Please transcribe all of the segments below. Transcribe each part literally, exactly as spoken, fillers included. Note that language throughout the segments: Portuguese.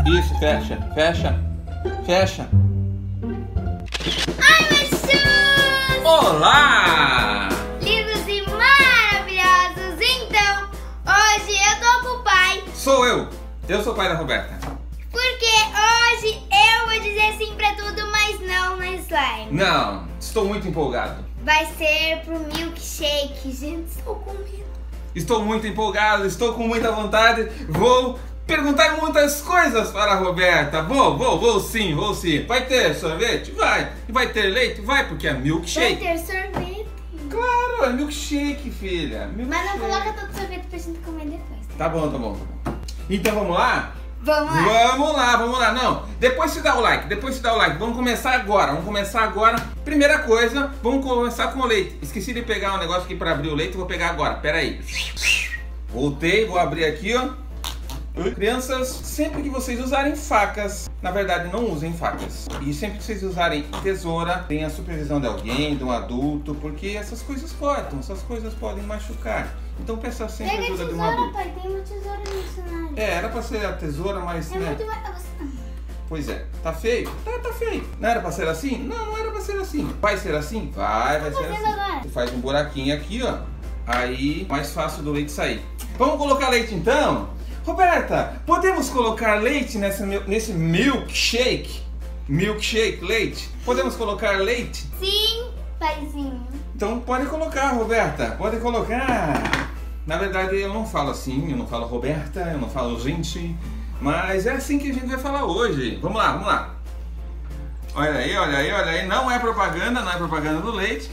Isso, fecha, fecha, fecha. Ai, meus chus! Olá! Lindos e maravilhosos! Então, hoje eu tô com o pai. Sou eu, eu sou o pai da Roberta. Porque hoje eu vou dizer sim pra tudo, mas não na slime. Não, estou muito empolgado. Vai ser pro milkshake. Gente, estou com medo. Estou muito empolgado, estou com muita vontade. Vou perguntar muitas coisas para a Roberta. Vou, vou, vou sim, vou sim. Vai ter sorvete? Vai. E vai ter leite? Vai, porque é milkshake. Vai ter sorvete. Claro, é milkshake, filha. Milkshake. Mas não coloca todo o sorvete pra gente comer depois. Tá bom, tá bom, tá bom. Então vamos lá? Vamos lá. Vamos lá, vamos lá. Não, depois se dá o like, depois se dá o like. Vamos começar agora, vamos começar agora. Primeira coisa, vamos começar com o leite. Esqueci de pegar um negócio aqui para abrir o leite, vou pegar agora, pera aí. Voltei, vou abrir aqui, ó. Crianças, sempre que vocês usarem facas, na verdade não usem facas. E sempre que vocês usarem tesoura, tenha a supervisão de alguém, de um adulto, porque essas coisas cortam, essas coisas podem machucar. Então peça sempre a Pega a ajuda de um tesoura, adulto. pai. Tem uma tesoura no cenário. É, era pra ser a tesoura, mas É né? muito mais... Pois é, tá feio? Tá, tá feio. Não era pra ser assim? Não, não era pra ser assim. Vai ser assim? Vai, vai Tô ser fazendo assim. agora. Você faz um buraquinho aqui, ó. Aí, mais fácil do leite sair. Vamos colocar leite então? Roberta, podemos colocar leite nessa, nesse milkshake? Milkshake, leite? Podemos colocar leite? Sim, paizinho. Então pode colocar, Roberta. Pode colocar. Na verdade, eu não falo assim, eu não falo Roberta, eu não falo gente. Mas é assim que a gente vai falar hoje. Vamos lá, vamos lá. Olha aí, olha aí, olha aí. Não é propaganda, não é propaganda do leite.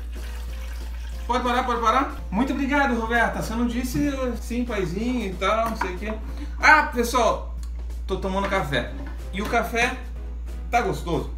Pode parar, pode parar. Muito obrigado, Roberta. Você não disse sim, paizinho e tal, não sei o quê. Ah, pessoal, tô tomando café. E o café tá gostoso.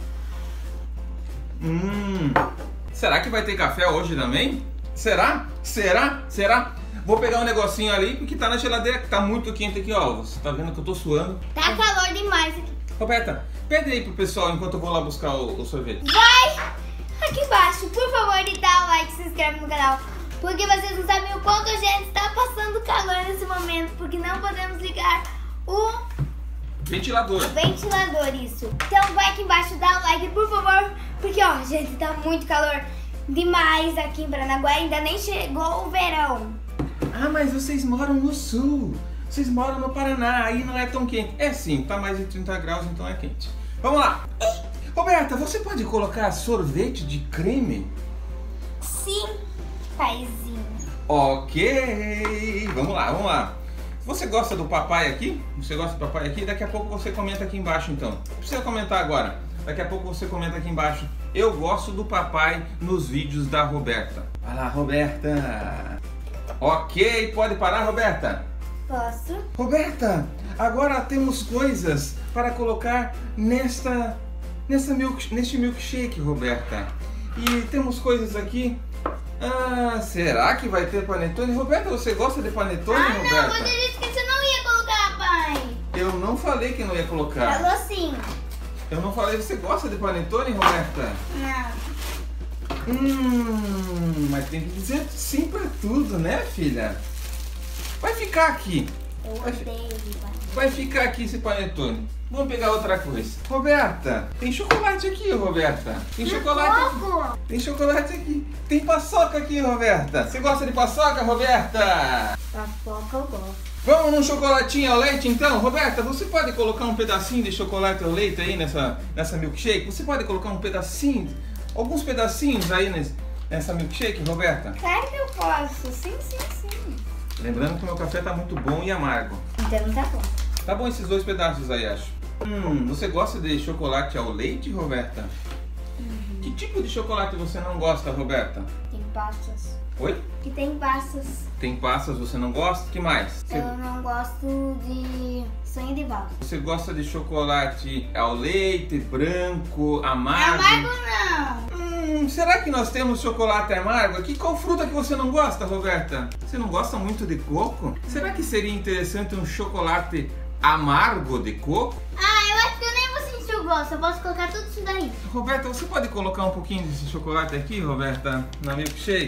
Hum. Será que vai ter café hoje também? Será? Será? Será? Vou pegar um negocinho ali, porque tá na geladeira, que tá muito quente aqui, ó. Você tá vendo que eu tô suando. Tá calor demais aqui. Roberta, pede aí pro pessoal enquanto eu vou lá buscar o, o sorvete. Vai aqui embaixo, por favor, e dá o like, se inscreve no canal. Porque vocês não sabem o quanto a gente está passando calor nesse momento. Porque não podemos ligar o Ventilador. ventilador, isso. Então vai aqui embaixo, dá o like, por favor. Porque, ó, gente, tá muito calor demais aqui em Paranaguá. Ainda nem chegou o verão. Ah, mas vocês moram no sul. Vocês moram no Paraná, aí não é tão quente. É sim, tá mais de trinta graus, então é quente. Vamos lá. Roberta, você pode colocar sorvete de creme? Sim, paizinho. Ok. Vamos lá, vamos lá. Você gosta do papai aqui? Você gosta do papai aqui? Daqui a pouco você comenta aqui embaixo, então. Não precisa comentar agora. Daqui a pouco você comenta aqui embaixo. Eu gosto do papai nos vídeos da Roberta. Vai lá, Roberta. Ok, pode parar, Roberta? Posso? Roberta, agora temos coisas para colocar nesta, nesta milk, neste milkshake, Roberta. E temos coisas aqui. Ah, será que vai ter panetone? Roberta, você gosta de panetone, Ah, Roberta? não, você disse que você não ia colocar, pai. Eu não falei que não ia colocar. Falou sim. Eu não falei, você gosta de panetone, Roberta? Não. Hum, mas tem que dizer sim pra tudo, né, filha? Vai ficar aqui. Eu Vai, fi- odeio, pai. vai ficar aqui esse panetone. Vamos pegar outra coisa. Roberta, tem chocolate aqui, Roberta. Tem chocolate aqui. Pouco. Tem chocolate aqui. Tem paçoca aqui, Roberta. Você gosta de paçoca, Roberta? Paçoca eu gosto. Vamos num chocolatinho ao leite, então? Roberta, você pode colocar um pedacinho de chocolate ao leite aí nessa, nessa milkshake? Você pode colocar um pedacinho, alguns pedacinhos aí nesse, nessa milkshake, Roberta? Claro que eu posso. Sim, sim, sim. Lembrando que o meu café tá muito bom e amargo. Então tá bom. Tá bom esses dois pedaços aí, acho. Hum, você gosta de chocolate ao leite, Roberta? Uhum. Que tipo de chocolate você não gosta, Roberta? Tem passas. Oi? Que tem passas. Tem passas, você não gosta? Que mais? Você, Eu não gosto de sonho de valsa. você gosta de chocolate ao leite, branco, amargo? Amargo não. Hum, será que nós temos chocolate amargo aqui? Qual fruta que você não gosta, Roberta? Você não gosta muito de coco? Será que seria interessante um chocolate amargo de coco? Ah, eu acho que eu nem vou sentir o gosto. Eu posso colocar tudo isso daí. Roberta, você pode colocar um pouquinho desse chocolate aqui, Roberta, na milkshake?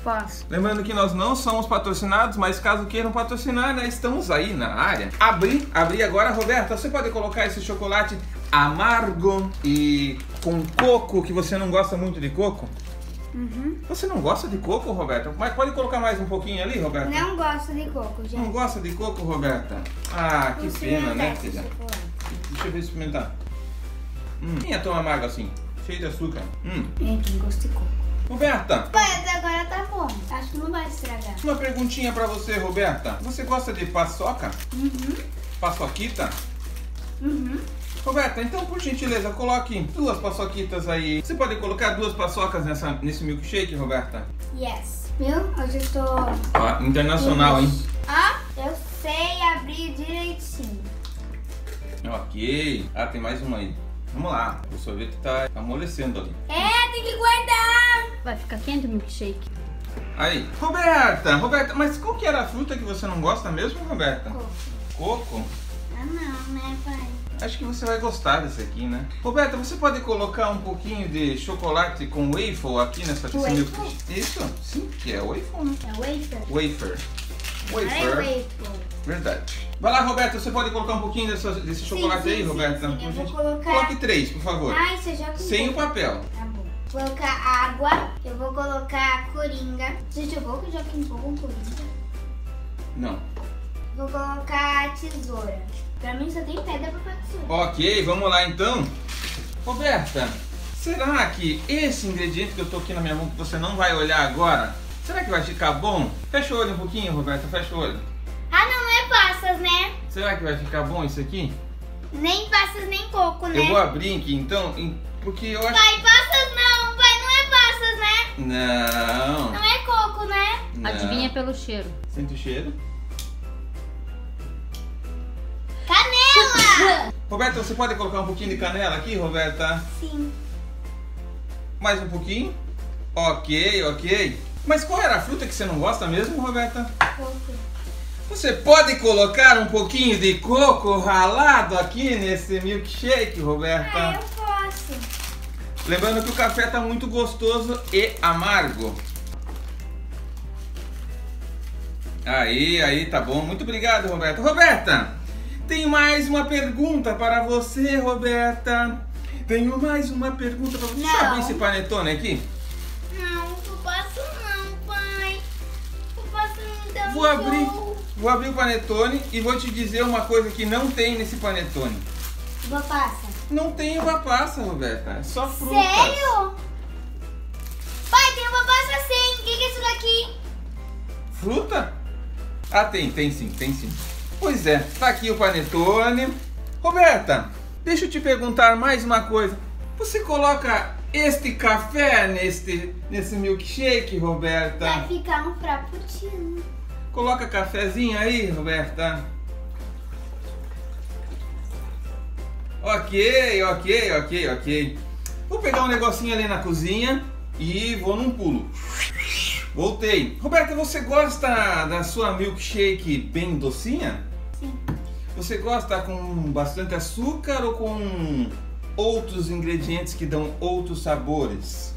Posso. Lembrando que nós não somos patrocinados, mas caso queiram patrocinar, né, estamos aí na área. Abri, abri agora, Roberta, você pode colocar esse chocolate amargo e com coco, que você não gosta muito de coco? Uhum. Você não gosta de coco, Roberta? Mas pode colocar mais um pouquinho ali, Roberta? Não gosto de coco, gente. Não gosta de coco, Roberta? Ah, que pena, né, filha? Deixa eu ver experimentar. Hum, nem é tão amargo assim. Cheio de açúcar. Hum. É, quem gosta de coco. Roberta, Mas agora tá bom. Acho que não vai estragar. uma perguntinha pra você, Roberta. Você gosta de paçoca? Uhum. Paçoquita? Uhum. Roberta, então por gentileza, coloque duas paçoquitas aí. Você pode colocar duas paçocas nessa, nesse milkshake, Roberta? Yes. Viu? Hoje eu estou... Ó, internacional, hein? Ah, eu sei abrir direitinho. Ok. Ah, tem mais uma aí. Vamos lá. O sorvete tá amolecendo ali. É, tem que guardar. Vai ficar quente o milkshake. Aí. Roberta, Roberta, mas qual que era a fruta que você não gosta mesmo, Roberta? Coco. Coco? Ah, não, né, pai? Acho que você vai gostar desse aqui, né? Roberta, você pode colocar um pouquinho de chocolate com waffle aqui nessa nesse Waffle? milkshake? Isso? Sim, que é waffle, né? É wafer? Wafer. Não é Wafer. wafer. Verdade. Vai lá, Roberta, você pode colocar um pouquinho dessa, desse chocolate sim, aí, sim, Roberta? sim, Por eu vou gente- colocar- Coloque três, por favor. Ai, você joga um Sem o pouco. papel. Tá bom. Vou colocar água. Eu vou colocar coringa. Você jogou que eu jogo em pouco coringa? Não. Vou colocar tesoura. Pra mim só tem pedra pra fazer tesoura. Ok, vamos lá então. Roberta, será que esse ingrediente que eu tô aqui na minha mão, que você não vai olhar agora, será que vai ficar bom? Fecha o olho um pouquinho, Roberta, fecha o olho. Ah, não é passas, né? Será que vai ficar bom isso aqui? Nem passas, nem coco, né? Eu vou abrir aqui então, em- porque eu acho... Pai, passas não. Pai, não é passas, né? Não. Não é coco, né? Não. Adivinha pelo cheiro. Sente o cheiro. Canela! Roberta, você pode colocar um pouquinho de canela aqui, Roberta? Sim. Mais um pouquinho? Ok, ok. Mas qual era a fruta que você não gosta mesmo, Roberta? Coco. Você pode colocar um pouquinho de coco ralado aqui nesse milkshake, Roberta? Ah, eu posso. Lembrando que o café tá muito gostoso e amargo. Aí, aí, tá bom. Muito obrigado, Roberta. Roberta, tem mais uma pergunta para você, Roberta. Tenho mais uma pergunta para você. Deixa eu Não. abrir esse panetone aqui. Não, eu posso não, pai. Eu posso não dar um Vou abrir, gol. vou abrir o panetone e vou te dizer uma coisa que não tem nesse panetone. Vou passar. Não tem uva passa, Roberta. É só frutas. Sério? Pai, tem uma passa sim. O que que é isso daqui? Fruta? Ah, tem, tem sim, tem sim. Pois é, tá aqui o panetone. Roberta, deixa eu te perguntar mais uma coisa. Você coloca este café neste, nesse milkshake, Roberta? Vai ficar um frappuccino. Coloca cafezinho aí, Roberta. Ok, ok, ok, ok. Vou pegar um negocinho ali na cozinha e vou num pulo. Voltei. Roberta, você gosta da sua milkshake bem docinha? Sim. Você gosta com bastante açúcar ou com outros ingredientes que dão outros sabores?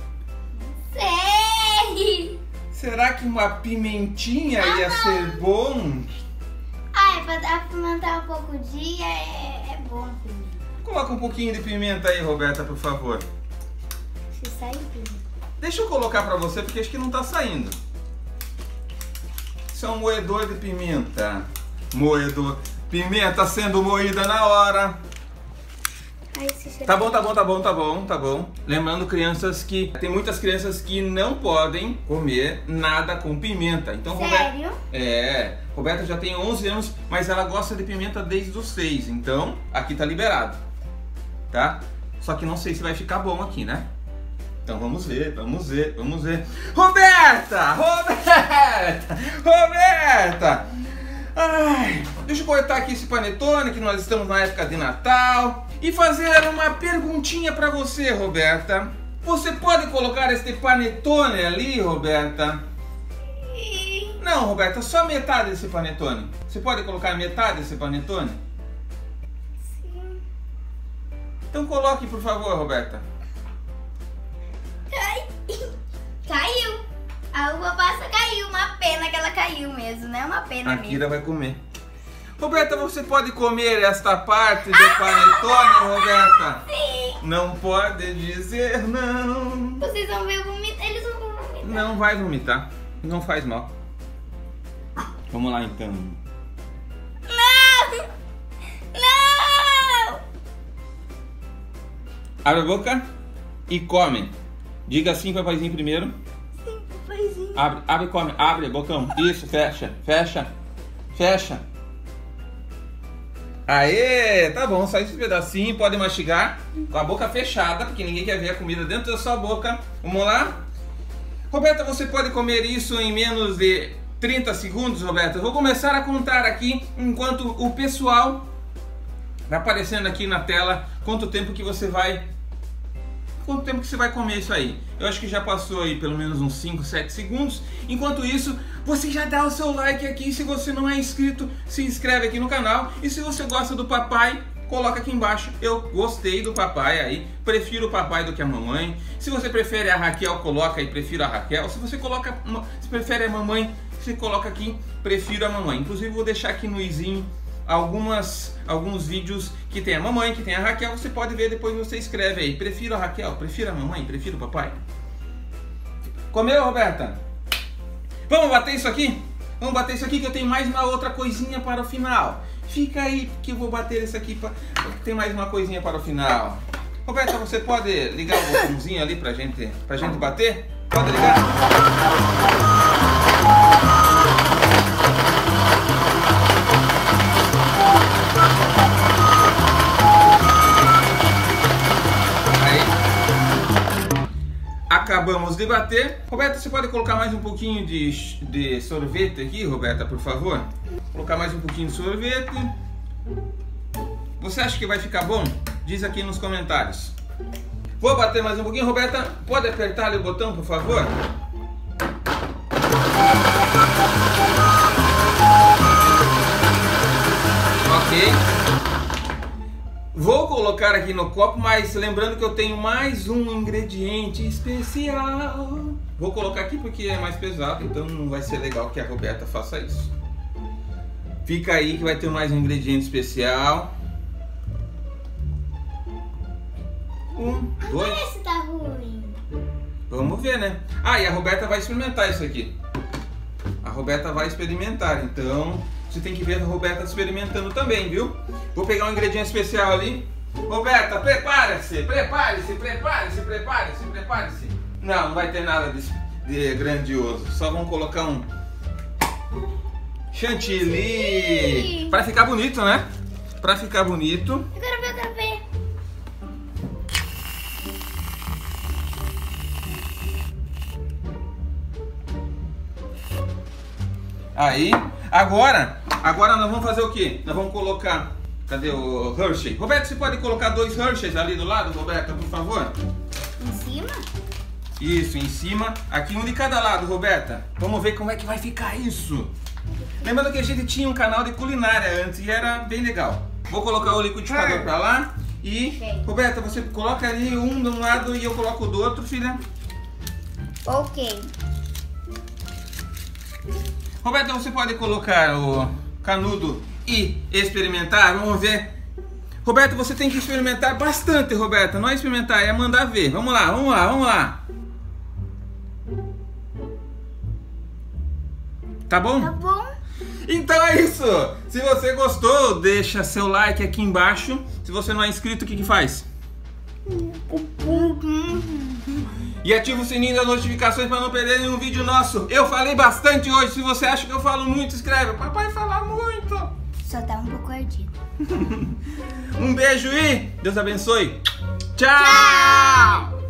Sei. Será que uma pimentinha ia ser bom? Ah, é pra apimentar um pouco o dia. É, é bom, filho. Coloca um pouquinho de pimenta aí, Roberta, por favor. Se sair, filho. Deixa eu colocar pra você, porque acho que não tá saindo. Isso é um moedor de pimenta. Moedor. Pimenta sendo moída na hora. Ai, esse cheiro. Tá bom, tá bom, tá bom, tá bom, tá bom. Lembrando, crianças, que tem muitas crianças que não podem comer nada com pimenta. Então, Roberta, Sério? é, Roberta já tem onze anos, mas ela gosta de pimenta desde os seis. Então, aqui tá liberado. Tá? Só que não sei se vai ficar bom aqui, né? Então vamos ver, vamos ver, vamos ver. Roberta! Roberta! Roberta! Ai, deixa eu cortar aqui esse panetone, que nós estamos na época de Natal, e fazer uma perguntinha pra você, Roberta. Você pode colocar este panetone ali, Roberta? Não, Roberta, só metade desse panetone. Você pode colocar metade desse panetone? Sim. Então coloque, por favor, Roberta. Cai. Caiu. A uva passa caiu, uma pena que ela caiu mesmo, né? Uma pena A mesmo. Kira vai comer. Roberta, você pode comer esta parte do panetone, Roberta? Sim. Não pode dizer não. Vocês vão ver vomitar, eles vão vomitar. Não vai vomitar, não faz mal. Vamos lá então. Não! Não! Abre a boca e come. Diga sim, papaizinho primeiro. Sim, papaizinho. Abre, abre e come. Abre, bocão. Isso, fecha, fecha, fecha. Aê, tá bom, só esse pedacinho, pode mastigar com a boca fechada, porque ninguém quer ver a comida dentro da sua boca. Vamos lá? Roberta, você pode comer isso em menos de trinta segundos, Roberta? Eu vou começar a contar aqui, enquanto o pessoal vai aparecendo aqui na tela, quanto tempo que você vai... Quanto tempo que você vai comer isso aí? Eu acho que já passou aí pelo menos uns cinco, sete segundos. Enquanto isso, você já dá o seu like aqui. Se você não é inscrito, se inscreve aqui no canal. E se você gosta do papai, coloca aqui embaixo. Eu gostei do papai aí. Prefiro o papai do que a mamãe. Se você prefere a Raquel, coloca aí, prefiro a Raquel. Se você coloca, se prefere a mamãe, você coloca aqui, prefiro a mamãe. Inclusive vou deixar aqui no izinho algumas, alguns vídeos que tem a mamãe, que tem a Raquel. Você pode ver, depois você escreve aí. Prefiro a Raquel, prefiro a mamãe, prefiro o papai. Comeu, Roberta? Vamos bater isso aqui? Vamos bater isso aqui que eu tenho mais uma outra coisinha para o final. Fica aí que eu vou bater isso aqui, pra... tem mais uma coisinha para o final. Roberta, você pode ligar o botãozinho ali pra gente, pra gente bater? Pode ligar? Acabamos de bater. Roberta, você pode colocar mais um pouquinho de, de sorvete aqui, Roberta, por favor? Colocar mais um pouquinho de sorvete. Você acha que vai ficar bom? Diz aqui nos comentários. Vou bater mais um pouquinho. Roberta, pode apertar ali o botão, por favor? Ok. Vou colocar aqui no copo, mas lembrando que eu tenho mais um ingrediente especial. Vou colocar aqui porque é mais pesado, então não vai ser legal que a Roberta faça isso. Fica aí que vai ter mais um ingrediente especial. Um, dois. Vamos ver se tá ruim. Vamos ver, né? Ah, e a Roberta vai experimentar isso aqui. A Roberta vai experimentar, então... Você tem que ver a Roberta experimentando também, viu? Vou pegar um ingrediente especial ali. Roberta, prepare-se, prepare-se, prepare-se, prepare-se, prepare-se. Não, não vai ter nada de, de grandioso. Só vamos colocar um chantilly. Para ficar bonito, né? Para ficar bonito. Eu quero ver, eu quero ver. Aí, agora, agora nós vamos fazer o quê? Nós vamos colocar, cadê o Hershey? Roberto, você pode colocar dois Hersheys ali do lado, Roberta, por favor? Em cima? Isso, em cima, aqui um de cada lado, Roberta. Vamos ver como é que vai ficar isso. Lembrando que a gente tinha um canal de culinária antes e era bem legal. Vou colocar o liquidificador pra lá e, Ok. Roberta, você coloca ali um de um lado e eu coloco do outro, filha. Ok. Roberta, você pode colocar o canudo e experimentar? Vamos ver. Roberta, você tem que experimentar bastante, Roberta. Não é experimentar, é mandar ver. Vamos lá, vamos lá, vamos lá. Tá bom? Tá bom? Então é isso. Se você gostou, deixa seu like aqui embaixo. Se você não é inscrito, o que que faz? E ativa o sininho das notificações para não perder nenhum vídeo nosso. Eu falei bastante hoje. Se você acha que eu falo muito, escreve. Papai fala muito. Só tá um pouco ardido. Um beijo e Deus abençoe. Tchau!